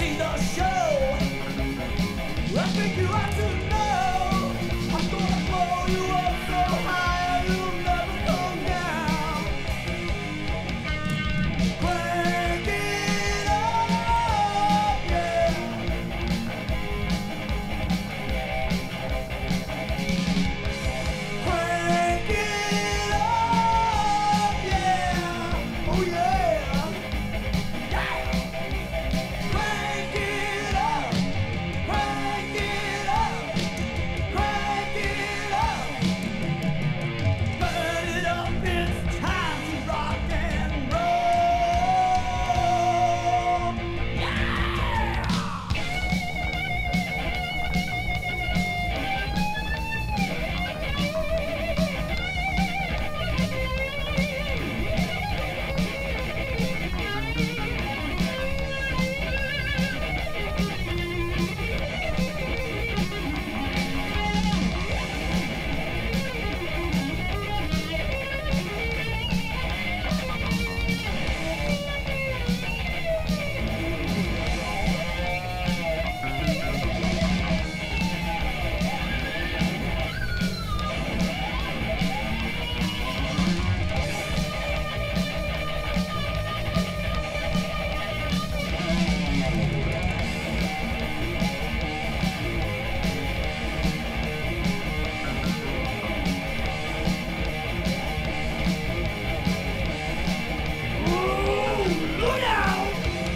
see the show. I think you ought to know. I'm gonna blow you up so high you'll never come down. Crank it up, yeah. Crank it up, yeah. Oh yeah. Crank it up, crank it up, crank it up. Burn it up, it's time to rock and roll. Yeah! Look out!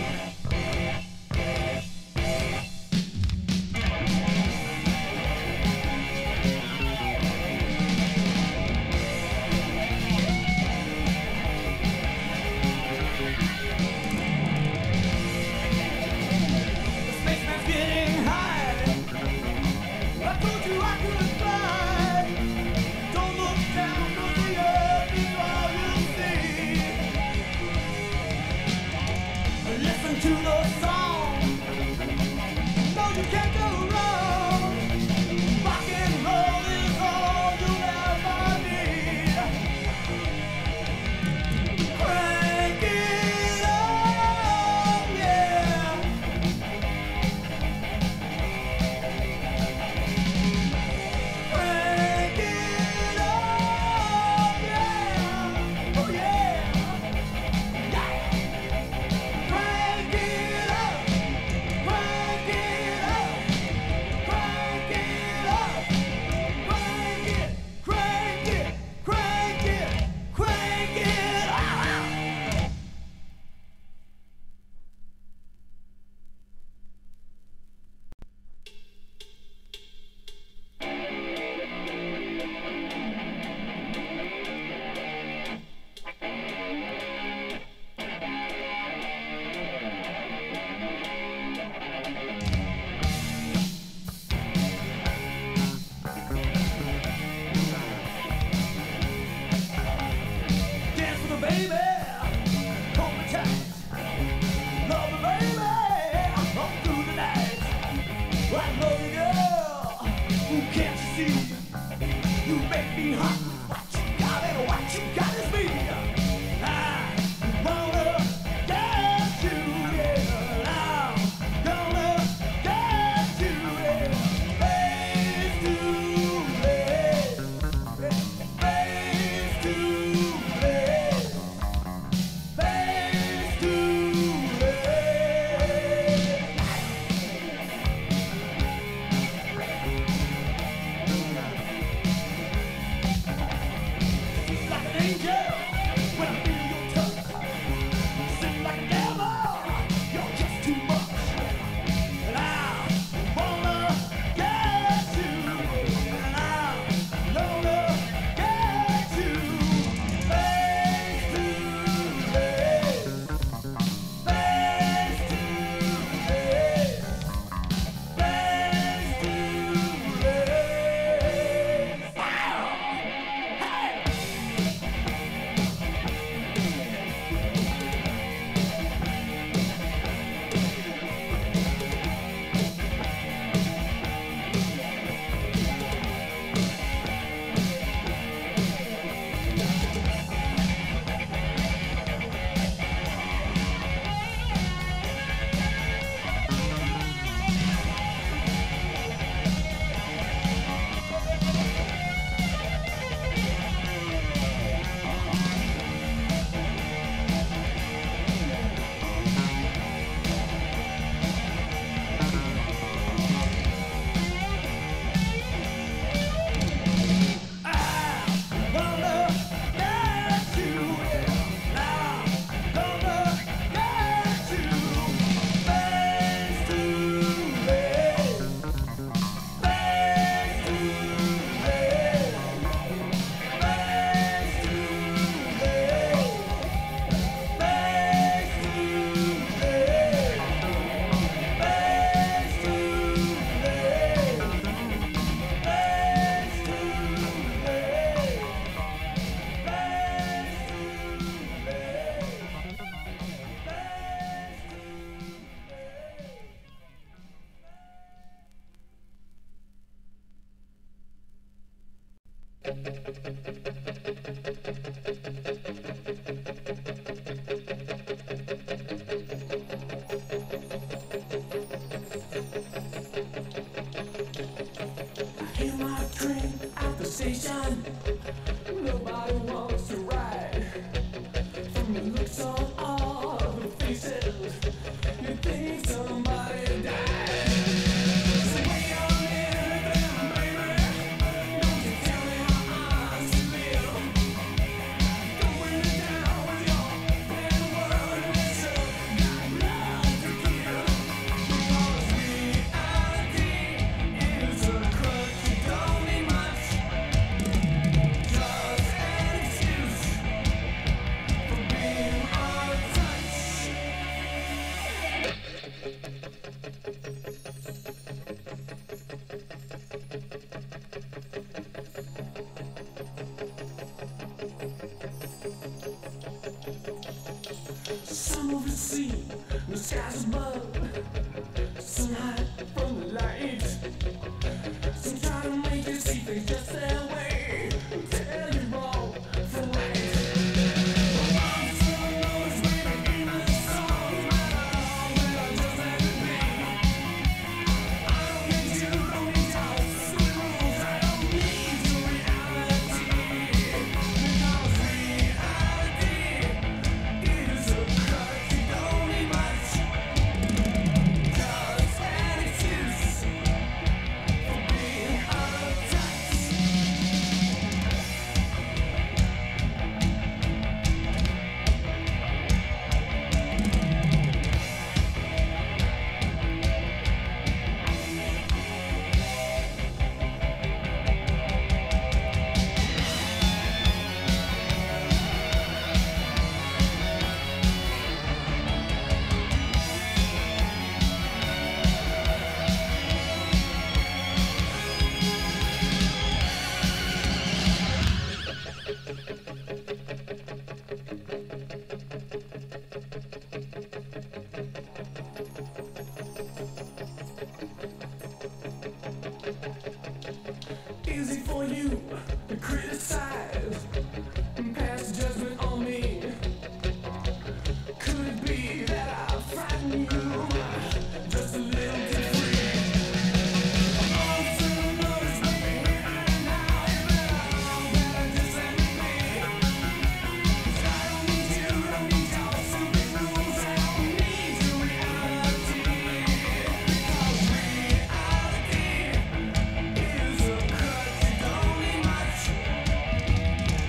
The spaceman's getting high. I told you I could fly. Don't look down, 'cause the earth is all you see. Listen to the song. No, you can't go wrong. Rock and roll is all you'll ever need. Crank it up, yeah. Crank it up, yeah. Oh yeah. Crank it up, crank it up, crank it up, crank it, crank it, crank it, crank it up. Dance with a baby, hold me tight. Love me, baby, all through the night. I love you, girl. Who can't you see? You make me hot. What you got and what you got is me. I wanna get you, yeah. I'm gonna get you, yeah. Face to face, face to face, face to face. Hear my train at the station. Nobody wants to ride. From the looks on all the faces, you think somebody died. So when you're living, baby, don't you tell me how I should live. Don't bring me down with your bad word and it's got love to give. Because reality is a crutch, you don't need much. Just an excuse for being untouched. Some of the sea, the skies above, sunlight from the light. Some try to make you see things just their way, tell you wrong from right. But once you notice, baby, even the songs matter all that I just had to be. I don't need you, don't need your silly rules, I don't need your reality. Because reality is a crutch, you don't need much. Just an excuse for being untouched. Easy for you to criticize and pass judgment on me. Could it be that I frighten you just a little bit free? Also notice, baby, and now you better just let me be. 'Cause I don't need you, don't need your stupid rules, I don't need your reality. Because reality is a crutch, you don't need much.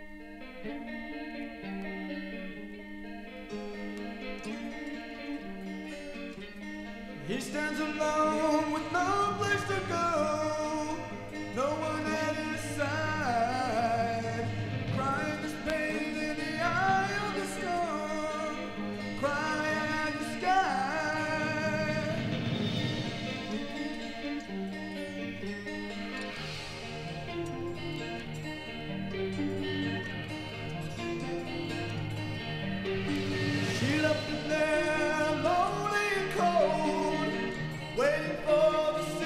He stands alone with no place to go, no one at his side, crying his pain in the eye of the storm, crying at the sky. She left him there lonely and cold, waiting for the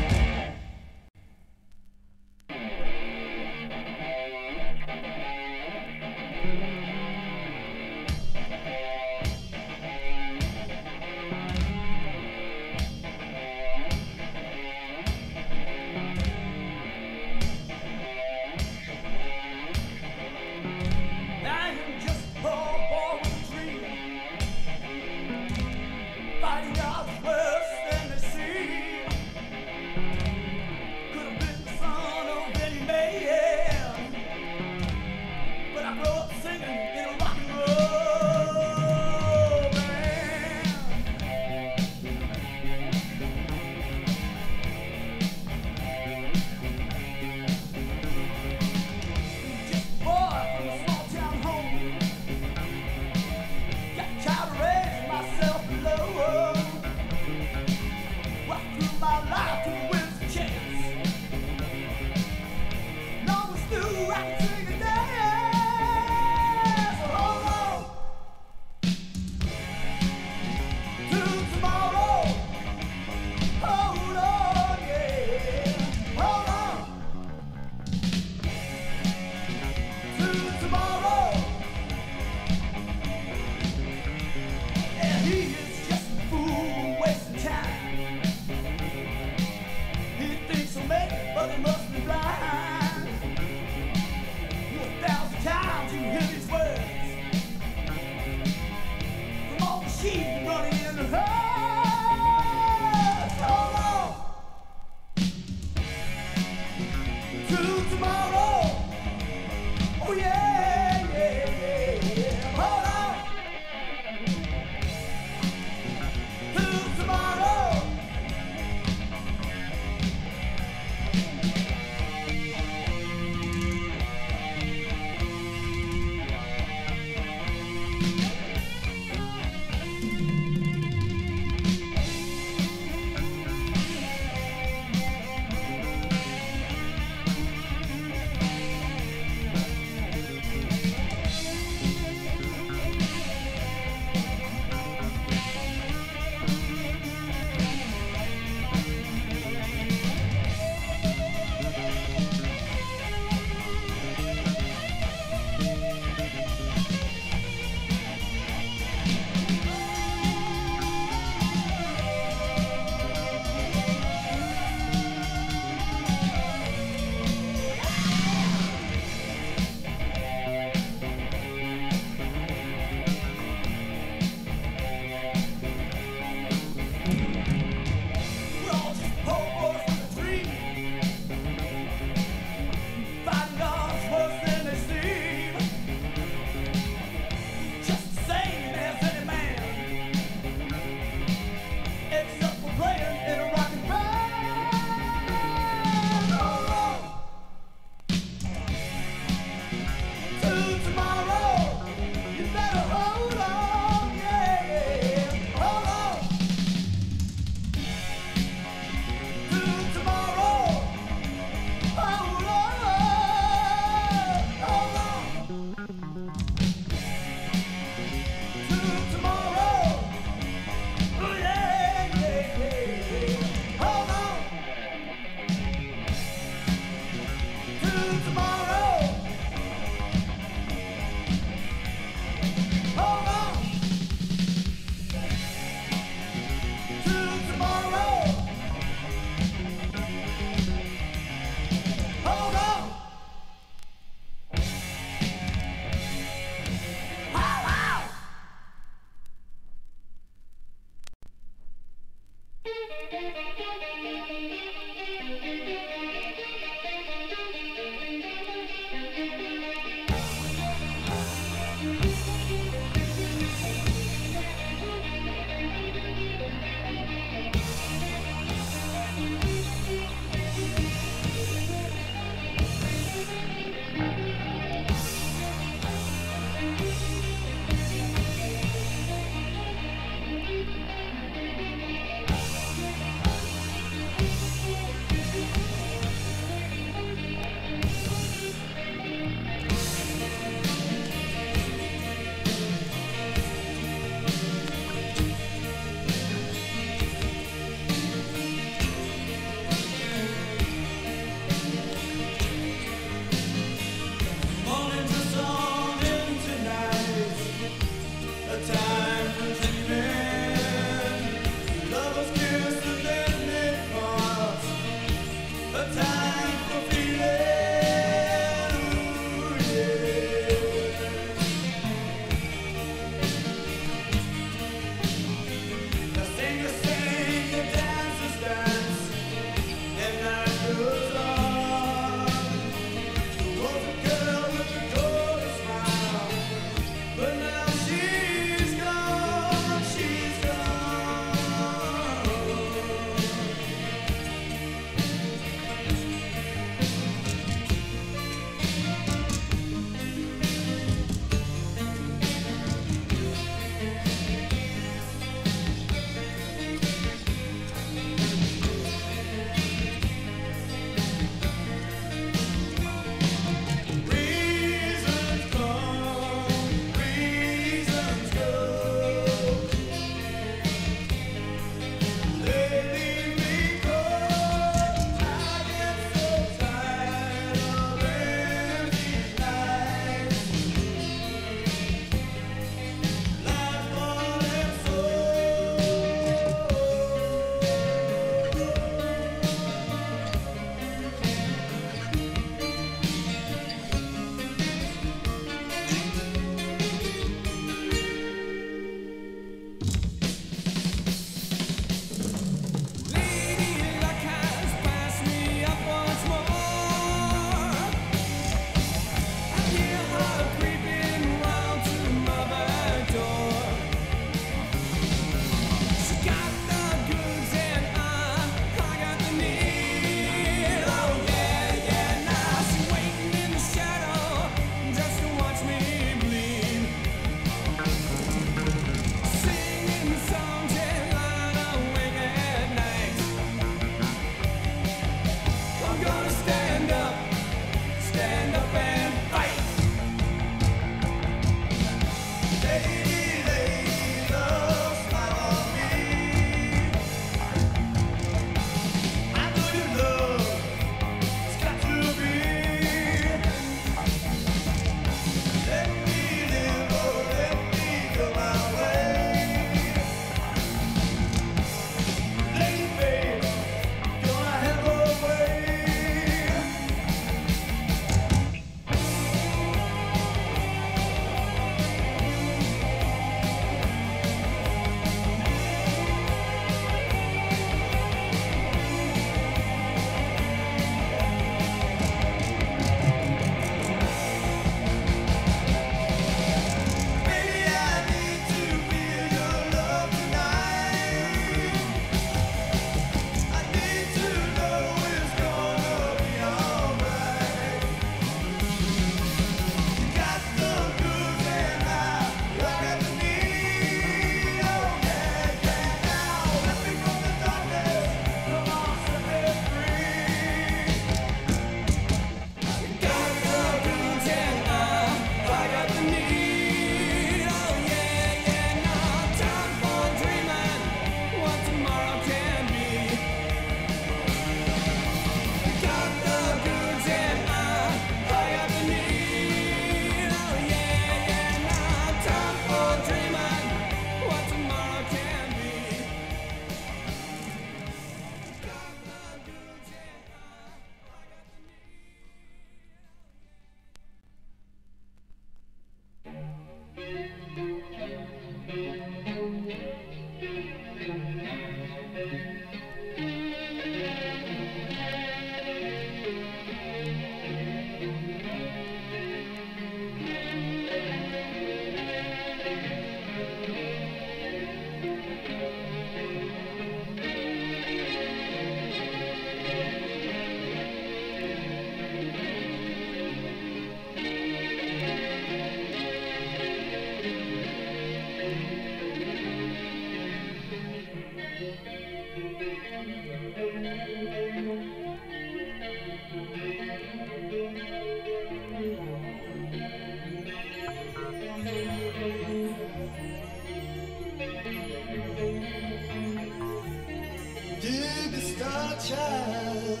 Dig the Starchild,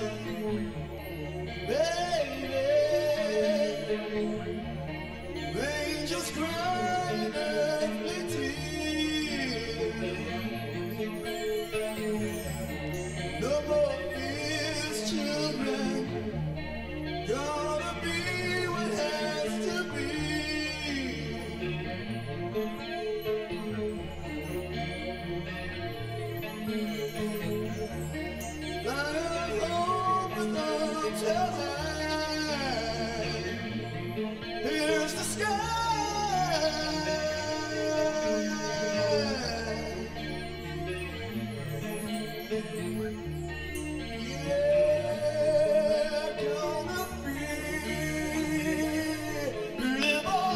baby. Angels crying earthly tears. No more fears, children. Gonna be what has to be. Flying home with arms held high. Here's the sky. Yeah, gonna be live or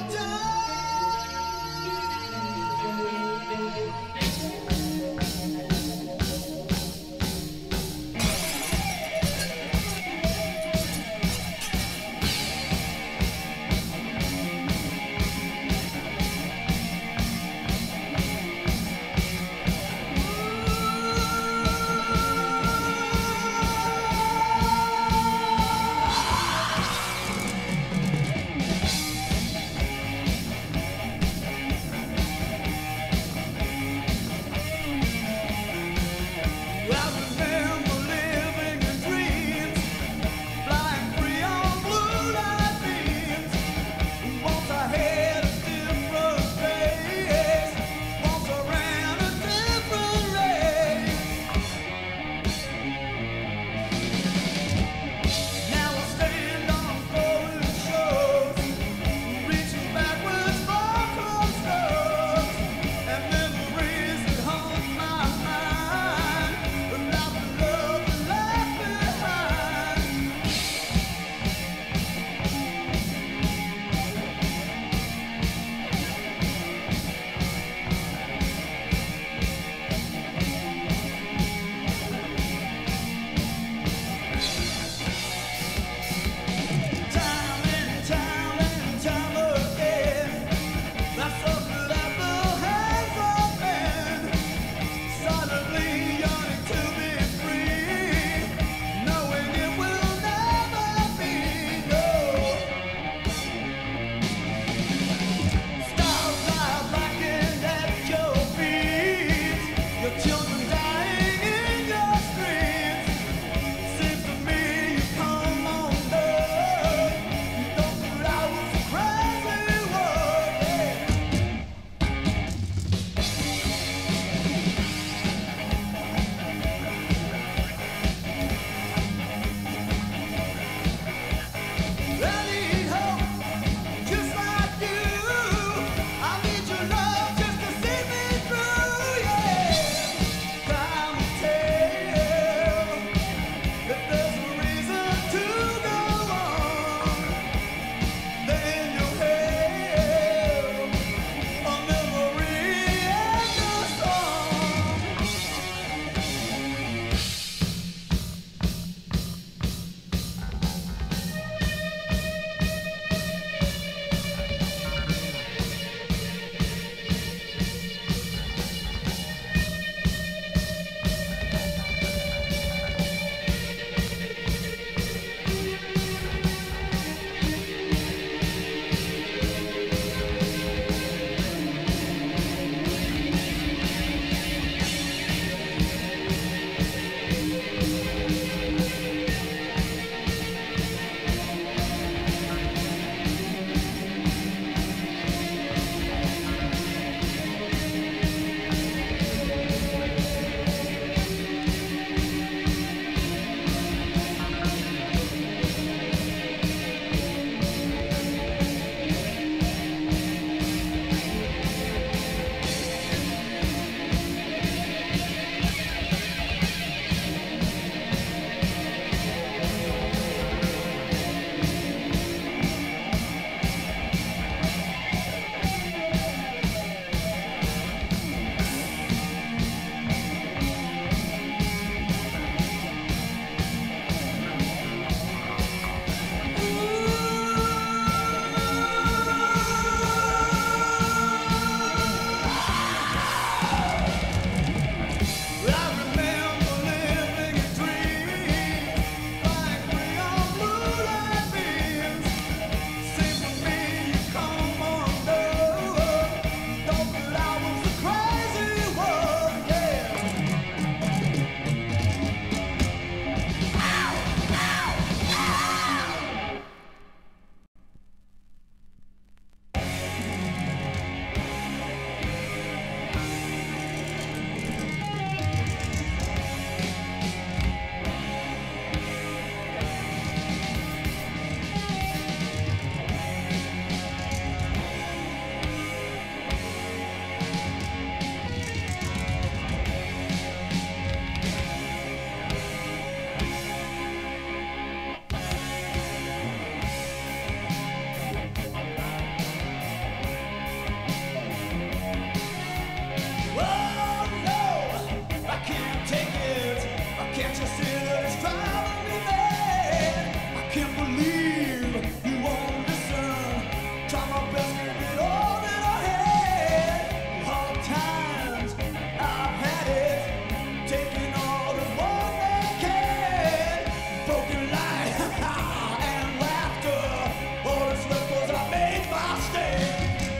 Can't you see that it's driving me mad? I can't believe you won't listen. Try my best to get all that I had. Hard times, I've had it. Taking all the one they can. Broken light and laughter. All that's left was I made my stand.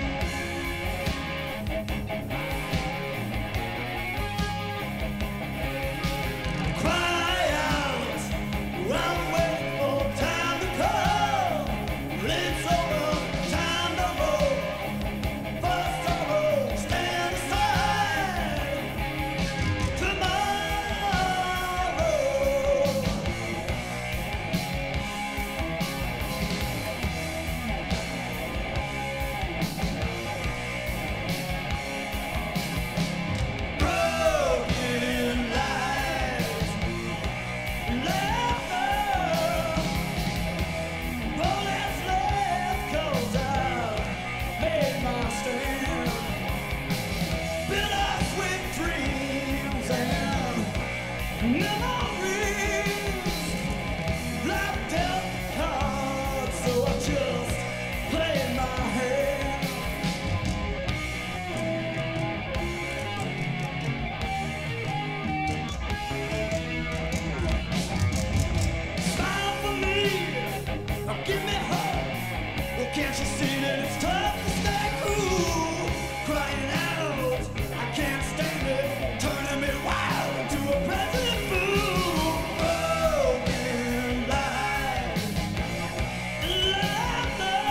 Can't you see that it's tough to stay cool? Crying out, I can't stand it. Turning me wild into a present fool. Broken light, laughter.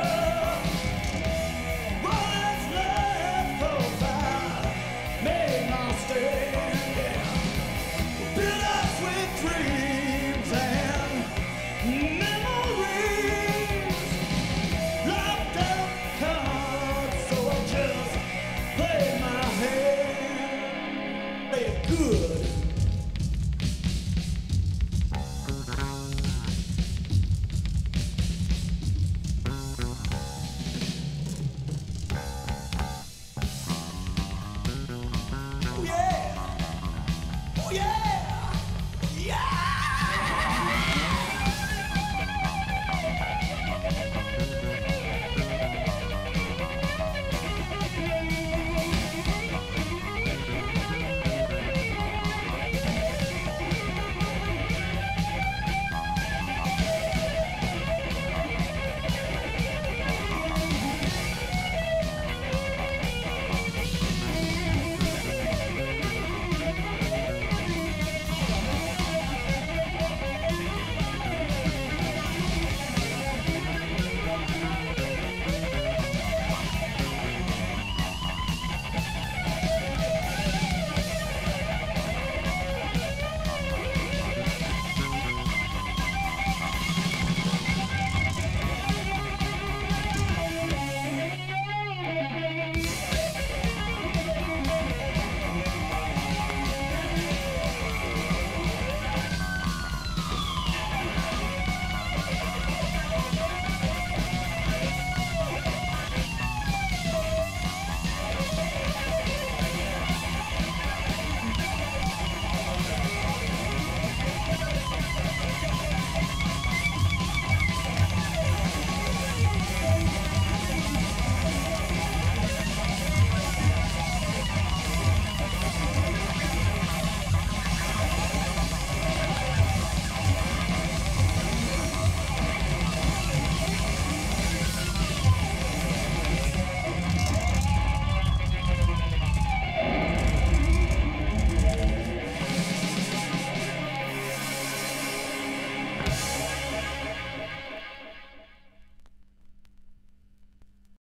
All that's left 'cause I made my stand. Yeah. Bittersweet dreams and memories. Locked up cards, so I just play my hand. Play it good. Oh yeah! Oh yeah! Yeah!